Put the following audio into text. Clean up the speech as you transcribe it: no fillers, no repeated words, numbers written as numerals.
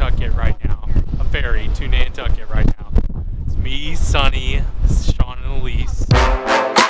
Nantucket right now. A ferry to Nantucket right now. It's me, Sunny, Sean, and Elise.